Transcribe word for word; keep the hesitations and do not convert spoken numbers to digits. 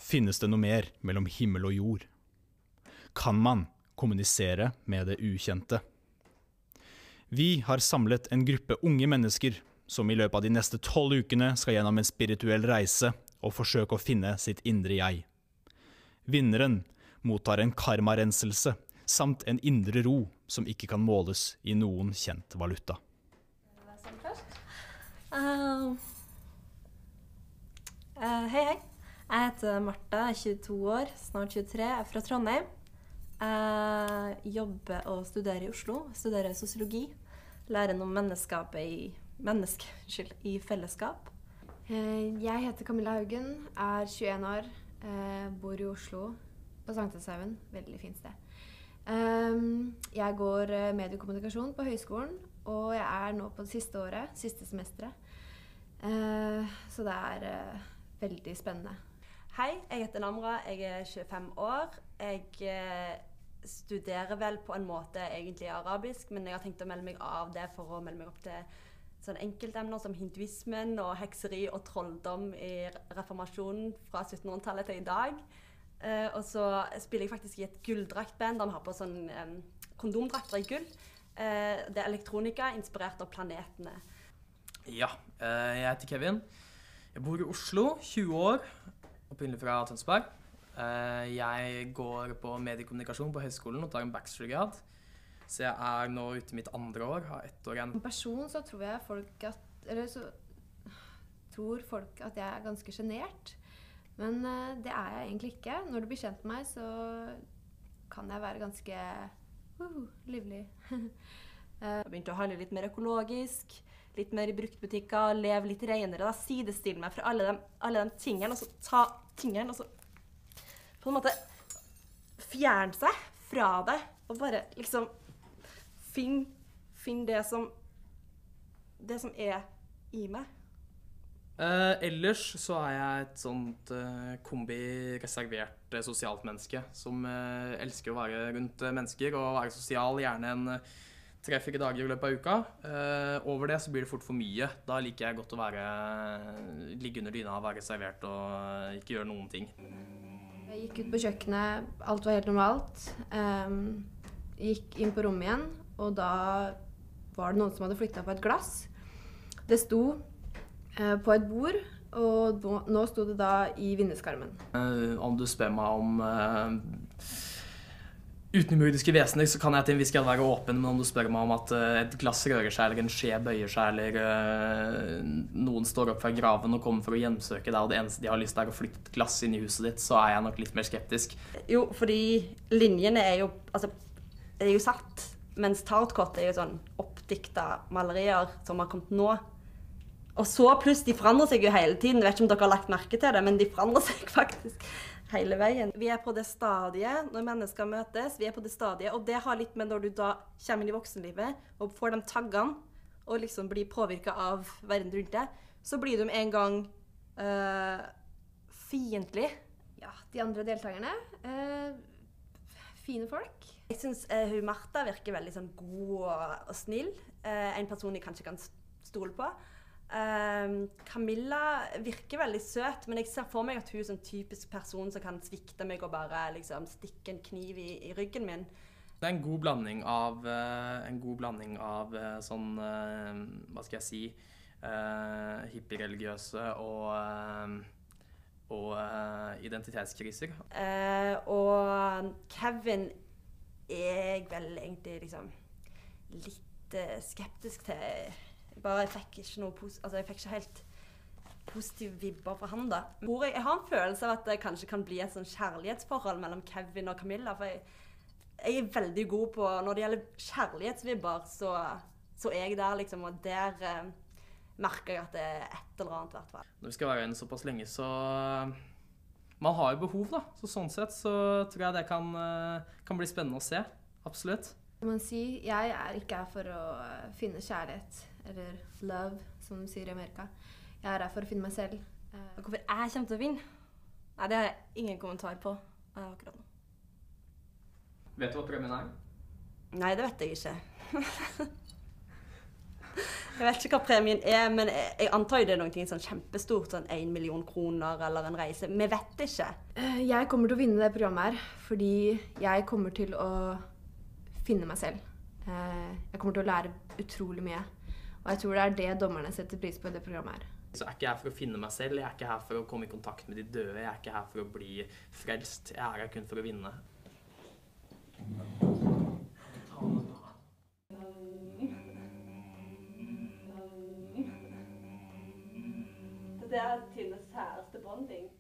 Finnes det noe mer mellom himmel og jord? Kan man kommunisere med det ukjente? Vi har samlet en gruppe unge mennesker som i løpet av de neste tolv ukene skal gjennom en spirituell reise og forsøke å finne sitt indre jeg. Vinneren mottar en karmarenselse samt en indre ro som ikke kan måles i noen kjent valuta. Uh, uh, hei, hei. Jeg heter Martha, jeg er tjueto år, snart tjuetre, jeg er fra Trondheim. Jeg jobber og studerer i Oslo, studerer sosiologi, lærer om menneskapet i, menneske, unnskyld, i fellesskap. Jeg heter Camilla Haugen, er tjueen år, bor i Oslo, på Sankthanshaugen, veldig fint sted. Jeg går mediekommunikasjon på høyskolen, og jeg er nå på det siste året, siste semesteret. Så det er veldig spennende. Hei, jeg heter Namra, jeg er tjuefem år. Jeg studerer vel på en måte egentlig arabisk, men jeg har tenkt å melde meg av det for å melde meg opp til sånne enkeltemner som hinduismen og hekseri og trolldom i reformasjonen fra syttenhundretallet til i dag. Uh, og så spiller jeg faktisk i et gulldraktband der vi har på sånn um, kondomdrakter i gull. Uh, det er elektronika inspirert av planetene. Ja, uh, jeg heter Kevin. Jeg bor i Oslo, tjue år, opprinnelig fra Tønsberg. Uh, jeg går på mediekommunikasjon på høyskolen og tar en bachelorgrad. Så jeg er nå ute i mitt andre år, har ett år igjen. Som person så tror jeg folk at, eller så tror folk at jeg er ganske genert. Men uh, det er jeg egentlig ikke. Når du blir kjent med meg, så kan jeg være ganske uh, livlig. uh, jeg begynte å handle litt mer økologisk, litt mer i bruktbutikker, leve litt renere, da sidestille meg fra alle de, alle de tingene, og så ta tingene, og så på en måte fjerne seg fra det, og bare liksom finne finn det som, det som er i meg. Uh, ellers så er jeg et sånt uh, kombi-reservert uh, sosialt menneske som uh, elsker å være rundt uh, mennesker og være sosial, gjerne en uh, tre-fire dager i løpet av uka. Uh, over det så blir det fort for mye. Da liker jeg godt å være, uh, ligge under dyna, være reservert og uh, ikke gjøre noen ting. Jeg gikk ut på kjøkkenet, alt var helt normalt. Um, gikk inn på rommet igjen, og da var det noen som hadde flyttet på et glass. Det sto på et bord, og nå stod det da i vinduskarmen. Uh, om du spør meg om uh, utenomjordiske vesener, så kan jeg til en viss grad være åpen, men om du spør meg om at uh, et glass rører seg, eller en skje bøyer seg, eller uh, noen står opp fra graven og kommer for å hjemsøke deg, og det eneste de har lyst til er å flytte et glass inn i huset ditt, så er jeg nok litt mer skeptisk. Jo, fordi linjene er jo, altså, er jo satt, mens tartkort er jo sånn oppdikta malerier som har kommet nå. Og så pluss, de forandrer seg jo hele tiden. Jeg vet ikke om dere har lagt merke til det, men de forandrer seg faktisk hele veien. Vi er på det stadiet når mennesker møtes, vi er på det stadiet, og det har litt med når du da kommer inn i voksenlivet og får de taggene og liksom blir påvirket av verden rundt deg, så blir du med en gang øh, fiendtlig. Ja, de andre deltakerne, øh, fine folk. Jeg synes uh, hun Martha virker veldig sånn god og, og snill. Uh, en person jeg kanskje kan stole på. Um, Camilla virker veldig søt, men jeg ser for meg at hun er en typisk person som kan svikte meg og bare liksom, stikke en kniv i, i ryggen min. Det er en god blanding av, uh, en god blanding av uh, sånn, uh, hva skal jeg si, uh, hippie-religiøse og, uh, og uh, identitetskriser. Uh, og Kevin er jeg vel egentlig liksom, litt uh, skeptisk til. Bare jeg fikk ikke noe pos- altså jeg fikk ikke helt positive vibber fra han da. Jeg, jeg har en følelse av at det kanskje kan bli et sånn kjærlighetsforhold mellom Kevin og Camilla, for jeg, jeg er veldig god på, når det gjelder kjærlighetsvibber, så, så er jeg der liksom, og der eh, merker jeg at det er et eller annet i hvert fall. Når vi skal være igjen såpass lenge, så man har jo behov da, så sånn sett så tror jeg det kan, kan bli spennende å se, absolutt. Man sier, jeg er ikke her for å finne kjærlighet, eller love, som de sier i Amerika. Jeg er her for å finne meg selv. Og hvorfor jeg kommer til å vinne? Nei, det har jeg ingen kommentar på akkurat nå. Vet du hva premien er? Nei, det vet jeg ikke. Jeg vet ikke hva premien er, men jeg, jeg antar jo det er noe sånn kjempestort, sånn en million kroner eller en reise. Vi vet ikke. Eh, Jeg kommer til å vinne det programmet her, fordi jeg kommer til å finne meg selv. Eh, Jeg kommer til å lære utrolig mye. Og jeg tror det er det dommerne setter pris på i det programmet her. Så jeg er ikke her for å finne meg selv, jeg er ikke her for å komme i kontakt med de døde, jeg er ikke her for å bli frelst, jeg er her kun for å vinne. Det er Tines særeste bonding.